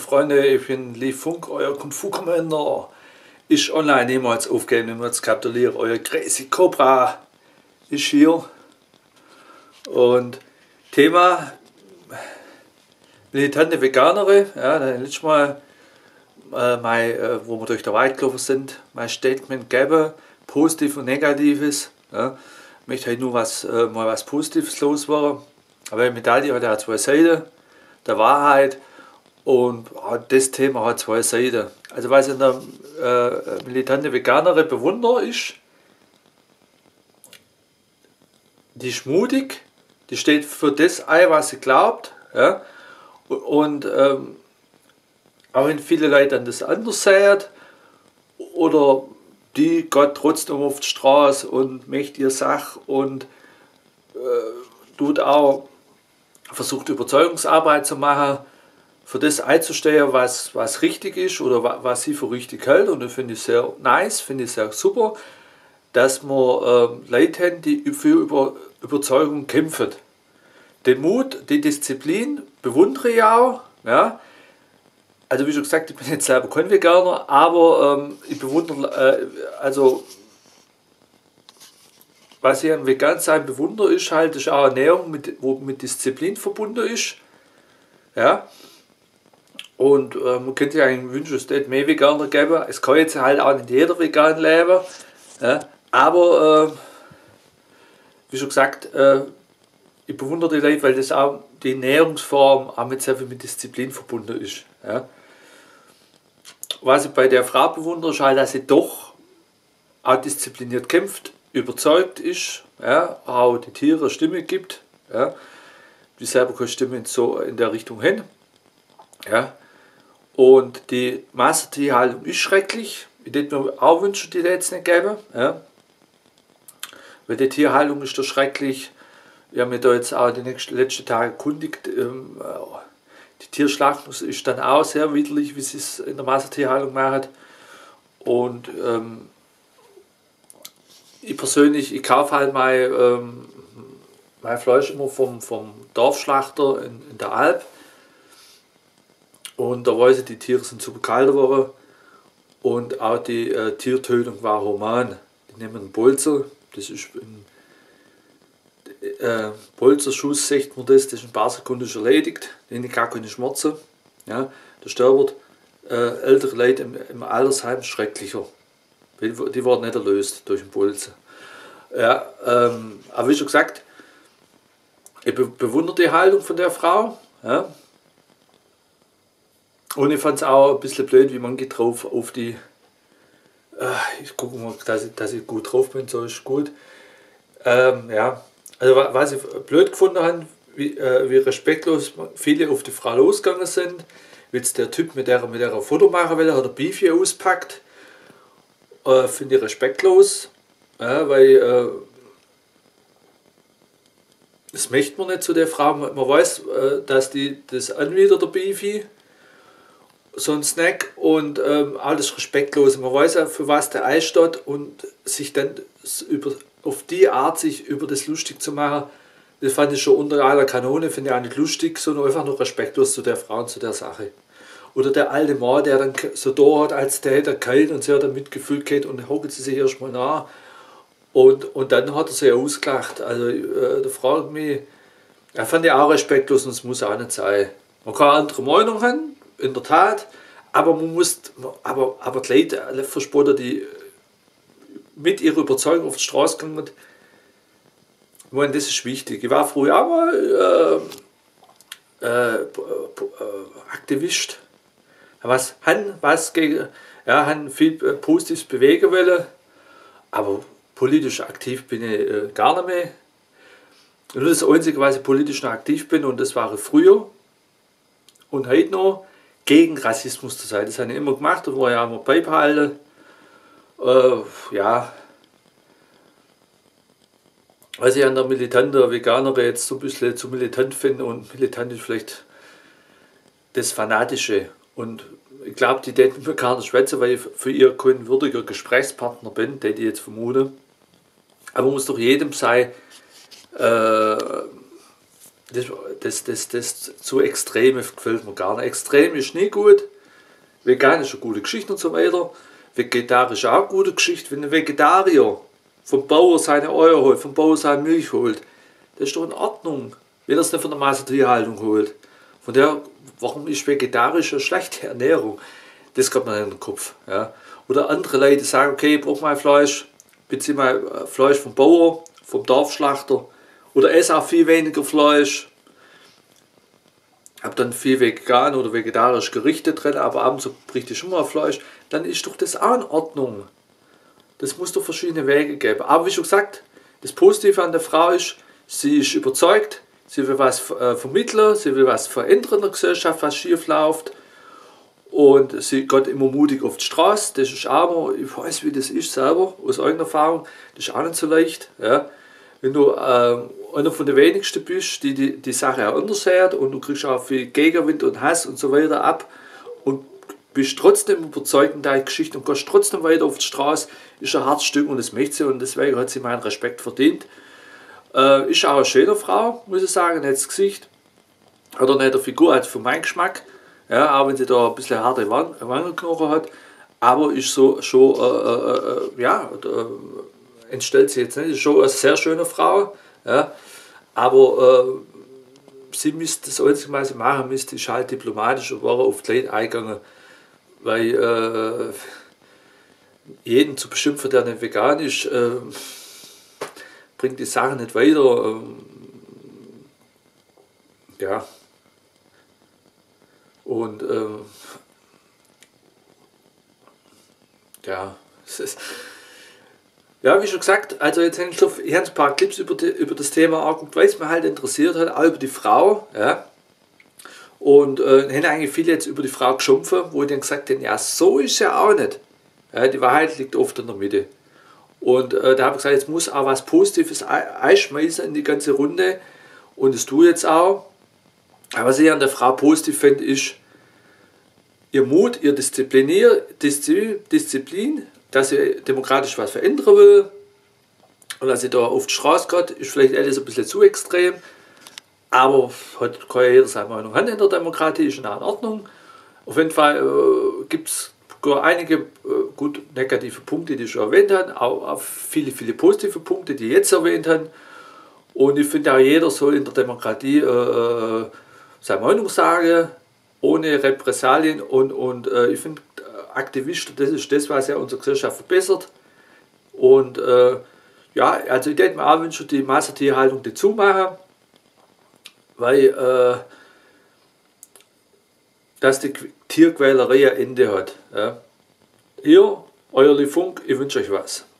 Freunde, ich bin Lee Funk, euer Kung Fu Commander. Ich online niemals aufgeben, niemals kapituliere. Euer Crazy Cobra ist hier. Und Thema militante Veganerin. Ja, dann letztes Mal, wo wir durch den Wald gelaufen sind, mein Statement geben, positiv und negatives. Ja. Ich möchte halt nur mal was Positives loswerden. Aber die Medaille hat ja zwei Seiten der Wahrheit. Und das Thema hat zwei Seiten. Also was in der militante Veganerin bewundere ist, die ist mutig, die steht für das ein, was sie glaubt. Ja? Und auch wenn viele Leute dann das anders sehen, oder die Gott trotzdem auf die Straße und macht ihr Sache und tut auch, versucht Überzeugungsarbeit zu machen, für das einzustehen, was richtig ist oder was sie für richtig hält. Und das finde ich sehr nice, finde ich sehr super, dass wir Leute haben, die für Überzeugung kämpfen. Den Mut, die Disziplin bewundere ich auch. Ja. Also wie schon gesagt, ich bin jetzt selber kein Veganer, aber ich bewundere, was ich am Vegansein bewundere, ist halt, ist auch Ernährung, wo mit Disziplin verbunden ist. Ja. Und man könnte sich eigentlich wünschen, es hätte mehr Veganer geben. Es kann jetzt halt auch nicht jeder vegan leben. Ja. Aber wie schon gesagt, ich bewundere die Leute, weil das auch die Ernährungsform auch mit sehr viel mit Disziplin verbunden ist. Ja. Was ich bei der Frau bewundere, ist halt, dass sie doch auch diszipliniert kämpft, überzeugt ist, ja, auch die Tiere eine Stimme gibt. Ja. Die selber keine Stimme so in der Richtung hin. Ja. Und die Massentierhaltung ist schrecklich. Ich würde mir auch wünschen, die jetzt nicht geben. Ja. Weil die Tierhaltung ist doch schrecklich. Wir haben mich da jetzt auch die letzten Tage erkundigt. Die Tierschlachtung ist dann auch sehr widerlich, wie sie es in der Massentierhaltung macht. Und ich persönlich, ich kaufe halt mein Fleisch immer vom Dorfschlachter in der Alp. Und da weiß ich, die Tiere sind super kalt geworden. Und auch die Tiertötung war human. Die nehmen einen Bolzer, das ist ein Bolzerschuss, sagt man das ist ein paar Sekunden erledigt. Die haben gar keine Schmerzen. Ja, der stirbt ältere Leute im Altersheim schrecklicher. Die werden nicht erlöst durch den Bolzer. Ja, aber wie schon gesagt, ich bewundere die Haltung von der Frau. Ja. Und ich fand es auch ein bisschen blöd, wie man geht drauf auf die. Ich gucke mal, dass ich gut drauf bin, so ist gut. Ja, also was ich blöd gefunden habe, wie respektlos viele auf die Frau losgegangen sind. Wie jetzt der Typ mit der ein Foto machen will, hat er Beefy auspackt. Finde ich respektlos, weil das möchte man nicht zu der Frau. Man weiß, dass die das anwidert, der Beefy. So ein Snack und alles respektlos. Man weiß ja, für was der einsteht und sich dann auf die Art sich über das lustig zu machen, das fand ich schon unter aller Kanone, finde ich auch nicht lustig, sondern einfach nur respektlos zu der Frau und zu der Sache. Oder der alte Mann, der dann so da hat, als der hätte kalt und sie hat dann mitgefühlt geht und hockt sie sich erstmal nach und dann hat er sie ausgelacht. Also da fragt mich, er fand ich auch respektlos und es muss auch nicht sein. Man kann eine andere Meinung haben, in der Tat, aber man muss, aber die Leute, alle Verspotter, die mit ihrer Überzeugung auf die Straße kommen, ich meine, das ist wichtig. Ich war früher auch mal Aktivist. Han viel Positives bewegen wollen, aber politisch aktiv bin ich gar nicht mehr. Nur das Einzige, was ich politisch noch aktiv bin, und das war früher und heute noch, gegen Rassismus zu sein. Das habe ich immer gemacht und war ja immer beibehalten. Ja. Was ich an der militanten Veganerin jetzt so ein bisschen zu militant finde, und militant ist vielleicht das Fanatische. Und ich glaube, die täten mir gar nicht schwätzen, weil ich für ihr kein würdiger Gesprächspartner bin, den ich jetzt vermute. Aber man muss doch jedem sein, das zu Extreme gefällt mir gar nicht. Extrem ist nie gut, vegan ist eine gute Geschichte und so weiter, vegetarisch auch eine gute Geschichte. Wenn ein Vegetarier vom Bauer seine Eier holt, vom Bauer seine Milch holt, das ist doch in Ordnung, wenn er es nicht von der Massentierhaltung holt. Von der, warum ist vegetarisch eine schlechte Ernährung? Das kommt mir in den Kopf. Ja. Oder andere Leute sagen, okay, ich brauche mein Fleisch, beziehe mein Fleisch vom Bauer, vom Dorfschlachter, oder esse auch viel weniger Fleisch, habe dann viel vegan oder vegetarisch Gerichte drin, aber abends bricht ich schon mal Fleisch, dann ist doch das auch in Ordnung. Das muss doch verschiedene Wege geben. Aber wie schon gesagt, das Positive an der Frau ist, sie ist überzeugt, sie will was vermitteln, sie will was verändern in der Gesellschaft, was schief läuft. Und sie geht immer mutig auf die Straße. Das ist aber, ich weiß wie das ist selber, aus eigener Erfahrung, das ist auch nicht so leicht. Ja. Wenn du einer von den wenigsten bist, die Sache auch anders sehen und du kriegst auch viel Gegenwind und Hass und so weiter ab und bist trotzdem überzeugt in deiner Geschichte und gehst trotzdem weiter auf die Straße, ist ein hartes Stück und das möchte sie und deswegen hat sie meinen Respekt verdient. Ist auch eine schöne Frau, muss ich sagen, nettes Gesicht, hat auch nicht eine Figur, also für meinen Geschmack, ja, auch wenn sie da ein bisschen harte Wangenknochen hat, aber ist so schon, ja, entstellt sie jetzt nicht, ist schon eine sehr schöne Frau, ja, aber sie müsste das Einzige, was sie machen müsste, ist halt diplomatisch und war auf die Leute eingegangen, weil jeden zu beschimpfen, der nicht vegan ist, bringt die Sache nicht weiter. Ja. Und ja, es ist, ja, wie schon gesagt, also jetzt habe ich ein paar Clips über das Thema angeguckt, weil es mich halt interessiert hat, auch über die Frau. Ja. Und haben eigentlich viele jetzt über die Frau geschimpft, wo ich dann gesagt habe, ja, so ist es ja auch nicht. Ja, die Wahrheit liegt oft in der Mitte. Und da habe ich gesagt, jetzt muss auch was Positives einschmeißen in die ganze Runde. Und das tue ich jetzt auch. Aber was ich an der Frau positiv finde, ist ihr Mut, ihr Disziplin, dass sie demokratisch was verändern will. Und dass sie da auf die Straße geht, ist vielleicht alles ein bisschen zu extrem. Aber heute kann ja jeder seine Meinung haben in der Demokratie, ist in Ordnung. Auf jeden Fall gibt es einige gut negative Punkte, die ich schon erwähnt habe, auch viele positive Punkte, die ich jetzt erwähnt habe. Und ich finde auch, jeder soll in der Demokratie seine Meinung sagen, ohne Repressalien. Und ich finde, Aktivisten, das ist das, was ja unsere Gesellschaft verbessert. Und ja, also ich denke mir auch wünschen, die Massentierhaltung dazu machen, weil dass die Tierquälerei ein Ende hat. Ja. Ihr, euer Funk, ich wünsche euch was.